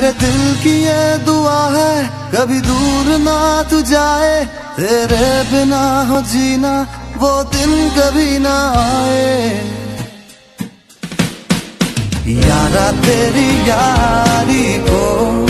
मेरे दिल की ये दुआ है कभी दूर ना तू जाए, तेरे बिना हो जीना वो दिन कभी ना आए। यारा तेरी यारी को